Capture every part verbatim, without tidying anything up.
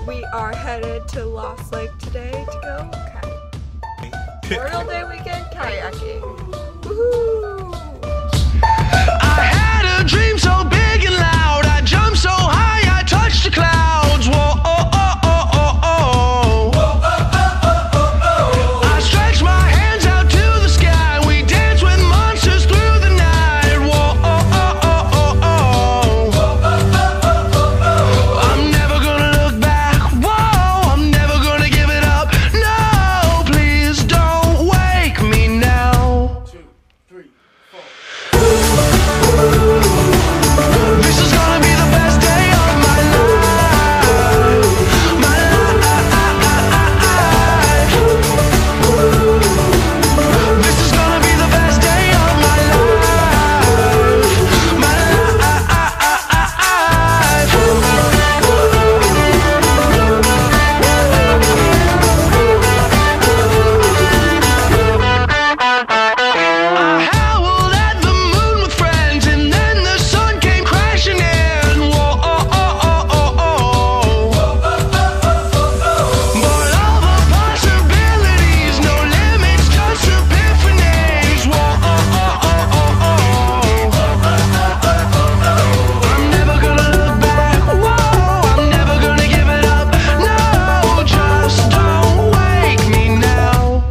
We are headed to Lost Lake today to go kayaking. Memorial Day weekend kayaking. Woohoo! I had a dream so big and loud. I jumped so high, I touched the clouds. Whoa, oh, oh, oh, oh, oh. Whoa, oh, oh, oh, oh, oh. I stretched my hands out to the sky. We danced with monsters through the night. Whoa, oh, oh, oh, oh, oh. Whoa, oh, oh, oh, oh, oh. I'm never gonna look back. Whoa, I'm never gonna give it up. No, please don't wake me now. Two, three, four. This is gonna be the best day of my life, my life. This is gonna be the best day of my life, my I howled at the moon with friends, and then the sun came crashing in. Whoa, oh, oh, oh, oh, oh. But all the possibilities, no limits, just epiphanies. Whoa, oh, oh, oh, oh, oh. I'm never gonna look back. Whoa, I'm never gonna give it up. No, just don't wake me now.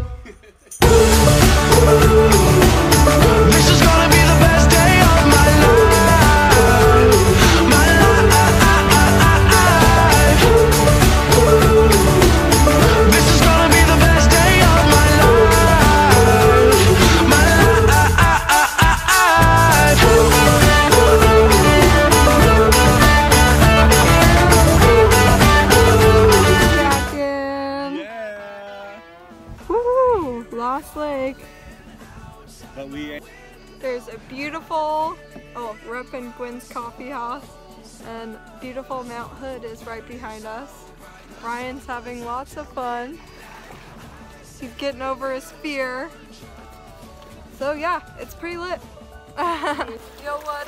This is gonna be the best day of my life, my life. This is gonna be the best day of my life, my Kayaking. Yeah. Woo! Lost Lake. But we There's a beautiful, oh, Rip and Gwen's coffee house, and beautiful Mount Hood is right behind us. Ryan's having lots of fun. He's getting over his fear. So yeah, it's pretty lit. Yo, what?